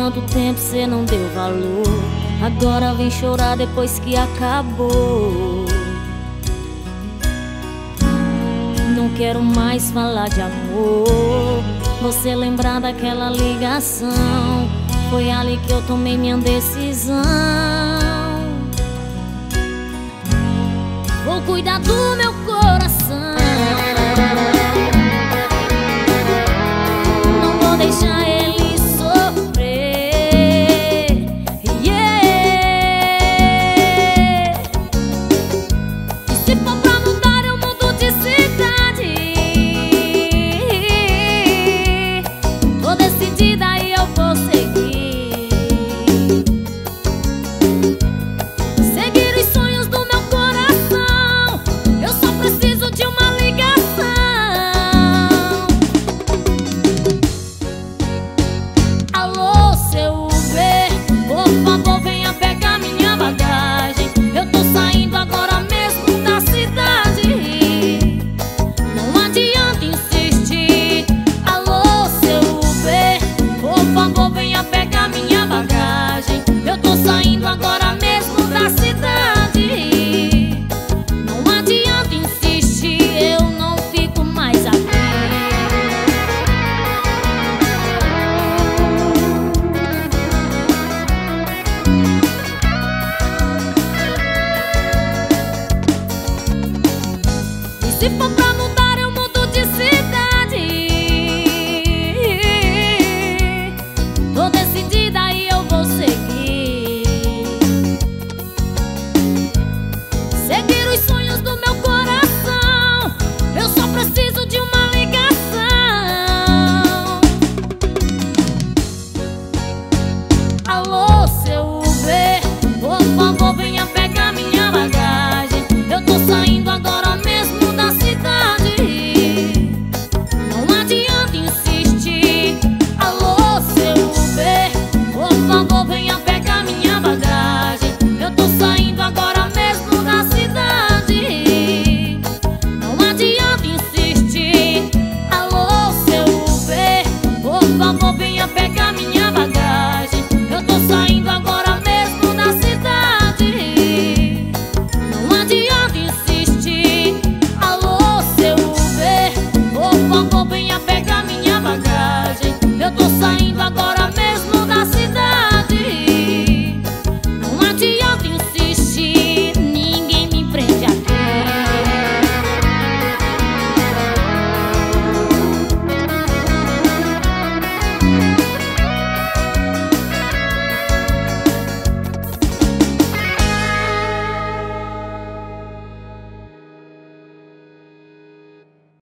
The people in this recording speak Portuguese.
tanto tempo cê não deu valor, agora vem chorar depois que acabou. Não quero mais falar de amor. Você lembrar daquela ligação, foi ali que eu tomei minha decisão. Vou cuidar do meu coração, não vou deixar ele sofrer, yeah. E se for pra mudar eu mudo de cidade, tô decidida e eu vou seguir, seguir os sonhos do meu coração. Eu só preciso de uma ligação. Alô, seu Uber, por favor venha pegar minha bagagem. Eu tô saindo agora mesmo da cidade, não adianta insistir. Alô, seu Uber, por favor venha pegar minha bagagem. Eu tô saindo agora mesmo da cidade, não adianta insistir, eu não fico mais aqui. E se for pra